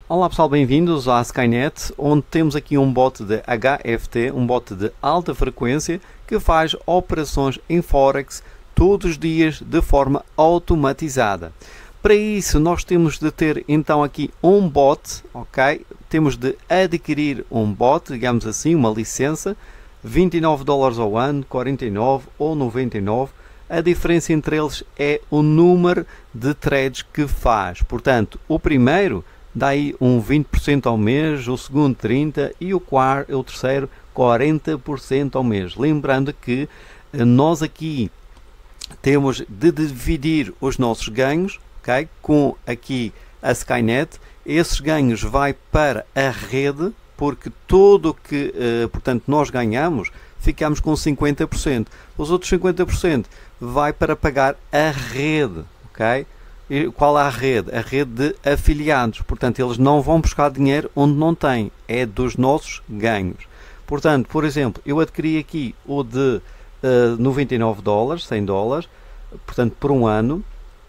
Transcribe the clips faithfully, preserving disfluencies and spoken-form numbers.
Olá pessoal, bem-vindos à Skynet, onde temos aqui um bot de H F T, um bot de alta frequência que faz operações em Forex todos os dias de forma automatizada. Para isso nós temos de ter então aqui um bot, ok? Temos de adquirir um bot, digamos assim, uma licença, vinte e nove dólares ao ano, quarenta e nove ou noventa e nove. A diferença entre eles é o número de trades que faz. Portanto, o primeiro dá aí um vinte por cento ao mês, o segundo trinta por cento e o, quarto, o terceiro quarenta por cento ao mês. Lembrando que nós aqui temos de dividir os nossos ganhos, okay, com aqui a Skynet. Esses ganhos vai para a rede, porque tudo o que uh, portanto, nós ganhamos, ficamos com cinquenta por cento. Os outros cinquenta por cento vai para pagar a rede, ok? E qual é a rede? A rede de afiliados. Portanto, eles não vão buscar dinheiro onde não têm, é dos nossos ganhos. Portanto, por exemplo, eu adquiri aqui o de uh, noventa e nove dólares, cem dólares, portanto, por um ano,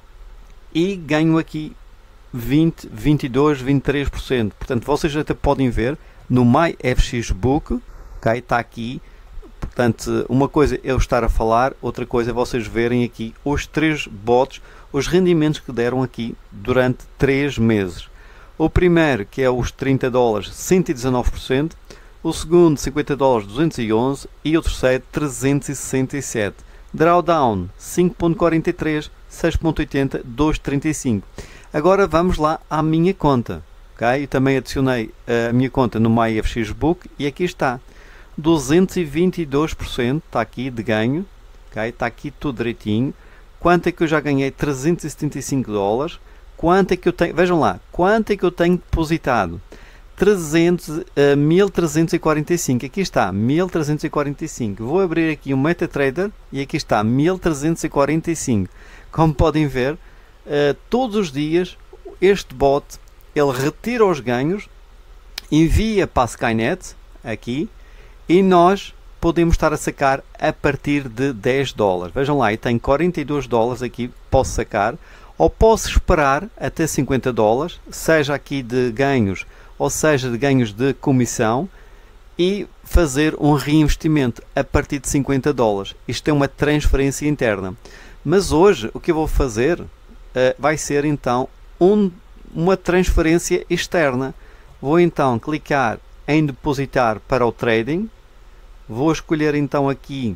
e ganho aqui vinte, vinte e dois, vinte e três por cento. Portanto, vocês até podem ver no MyFXBook, ok? Está aqui. Portanto, uma coisa é eu estar a falar, outra coisa é vocês verem aqui os três bots, os rendimentos que deram aqui durante três meses. O primeiro, que é os trinta dólares, cento e dezanove por cento. O segundo, cinquenta dólares, duzentos e onze. E o terceiro, trezentos e sessenta e sete. Drawdown, cinco vírgula quarenta e três, seis vírgula oitenta, dois vírgula trinta e cinco. Agora vamos lá à minha conta. Okay? Eu também adicionei a minha conta no MyFXBook e aqui está. duzentos e vinte e dois por cento está aqui de ganho. Okay? Está aqui tudo direitinho. Quanto é que eu já ganhei? trezentos e setenta e cinco dólares. Quanto é que eu tenho? Vejam lá, quanto é que eu tenho depositado? trezentos, uh, mil trezentos e quarenta e cinco. Aqui está, mil trezentos e quarenta e cinco. Vou abrir aqui o MetaTrader e aqui está, mil trezentos e quarenta e cinco. Como podem ver, uh, todos os dias este bot, ele retira os ganhos, envia para a Skynet, aqui, e nós podemos estar a sacar a partir de dez dólares. Vejam lá, eu tenho quarenta e dois dólares aqui, posso sacar, ou posso esperar até cinquenta dólares, seja aqui de ganhos, ou seja de ganhos de comissão, e fazer um reinvestimento a partir de cinquenta dólares. Isto é uma transferência interna. Mas hoje, o que eu vou fazer uh, vai ser então um, uma transferência externa. Vou então clicar em depositar para o trading. Vou escolher então aqui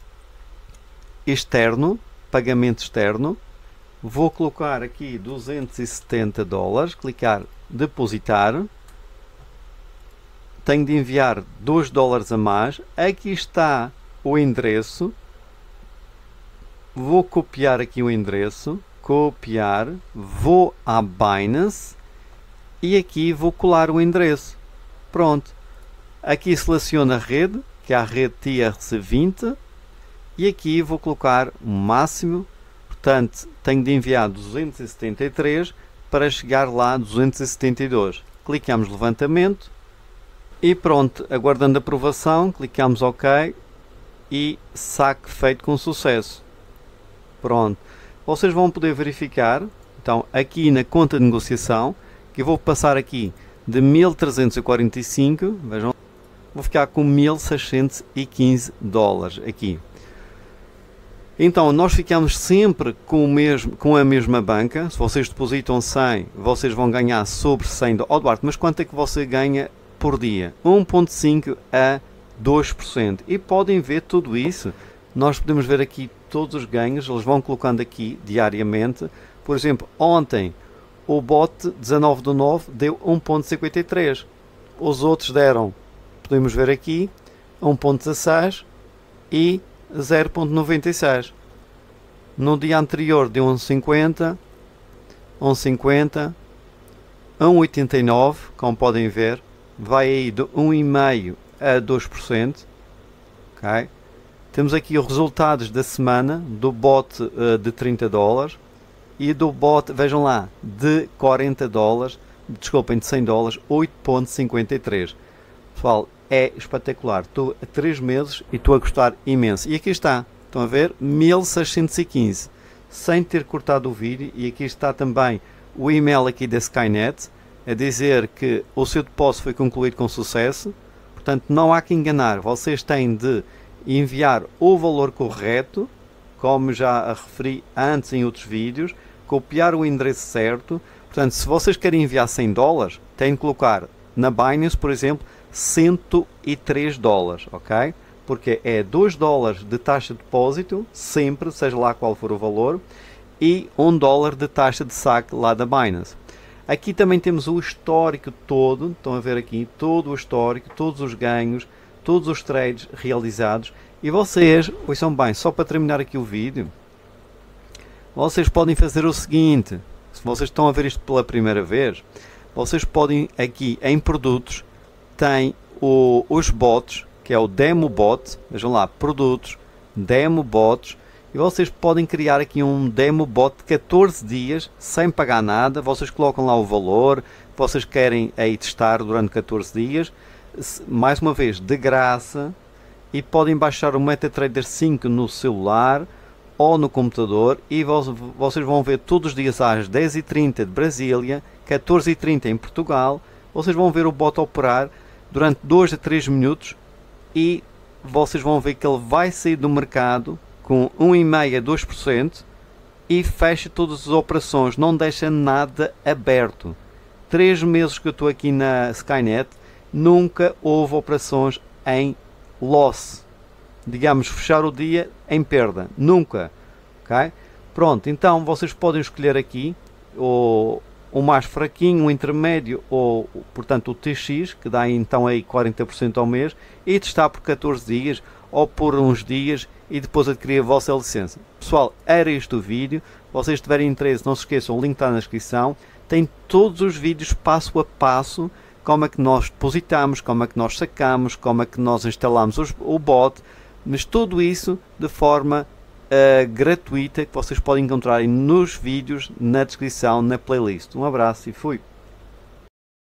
externo, pagamento externo. Vou colocar aqui duzentos e setenta dólares, clicar depositar. Tenho de enviar dois dólares a mais. Aqui está o endereço. Vou copiar aqui o endereço, copiar, vou à Binance e aqui vou colar o endereço. Pronto. Aqui seleciono a rede, que é a rede T R C vinte, e aqui vou colocar o máximo, portanto tenho de enviar duzentos e setenta e três para chegar lá a duzentos e setenta e dois. Clicamos levantamento e pronto, aguardando a aprovação, clicamos OK e saque feito com sucesso. Pronto, vocês vão poder verificar, então aqui na conta de negociação, que eu vou passar aqui de mil trezentos e quarenta e cinco, vejam, vou ficar com mil seiscentos e quinze dólares aqui. Então nós ficamos sempre com, o mesmo, com a mesma banca. Se vocês depositam cem, vocês vão ganhar sobre cem dólares. Oh, Duarte, mas quanto é que você ganha por dia? um vírgula cinco a dois por cento. E podem ver tudo isso. Nós podemos ver aqui todos os ganhos. Eles vão colocando aqui diariamente. Por exemplo, ontem o bot dezanove do nove deu um vírgula cinquenta e três. Os outros deram, podemos ver aqui, um vírgula dezasseis e zero vírgula noventa e seis. No dia anterior deu um vírgula cinquenta, um vírgula cinquenta, um vírgula oitenta e nove, como podem ver, vai aí de um vírgula cinco a dois por cento. Okay? Temos aqui os resultados da semana do bot uh, de trinta dólares e do bot, vejam lá, de quarenta dólares, desculpem, de cem dólares, oito vírgula cinquenta e três. Pessoal, é espetacular. Estou há três meses e estou a gostar imenso. E aqui está, estão a ver? mil seiscentos e quinze, sem ter cortado o vídeo. E aqui está também o e-mail aqui da Skynet. a dizer que o seu depósito foi concluído com sucesso. Portanto, não há que enganar, vocês têm de enviar o valor correto, como já referi antes em outros vídeos, copiar o endereço certo. Portanto, se vocês querem enviar cem dólares, têm de colocar na Binance, por exemplo, cento e três dólares, ok? Porque é dois dólares de taxa de depósito, sempre, seja lá qual for o valor, e um dólar de taxa de saque lá da Binance. Aqui também temos o histórico todo, estão a ver aqui, todo o histórico, todos os ganhos, todos os trades realizados. E vocês, ouçam bem, só para terminar aqui o vídeo, vocês podem fazer o seguinte, se vocês estão a ver isto pela primeira vez, vocês podem aqui em produtos, tem o, os bots, que é o Demo Bot, vejam lá, produtos, Demo Bots, e vocês podem criar aqui um Demo Bot de catorze dias, sem pagar nada, vocês colocam lá o valor, vocês querem aí testar durante catorze dias, mais uma vez, de graça, e podem baixar o MetaTrader cinco no celular ou no computador, e vocês vão ver todos os dias às dez e trinta de Brasília, catorze e trinta em Portugal, vocês vão ver o bot operar durante dois a três minutos, e vocês vão ver que ele vai sair do mercado com um vírgula cinco a dois por cento e fecha todas as operações, não deixa nada aberto. Três meses que eu estou aqui na Skynet, nunca houve operações em loss, digamos, fechar o dia em perda, nunca, ok? Pronto, então vocês podem escolher aqui o, o mais fraquinho, o intermédio, ou portanto o T X, que dá então aí quarenta por cento ao mês, e testar por catorze dias ou por uns dias e depois adquirir a vossa licença. Pessoal, era este o vídeo. Se vocês tiverem interesse, não se esqueçam, o link está na descrição. Tem todos os vídeos passo a passo, como é que nós depositamos, como é que nós sacamos, como é que nós instalamos os, o bot, mas tudo isso de forma uh, gratuita, que vocês podem encontrar nos vídeos, na descrição, na playlist. Um abraço e fui!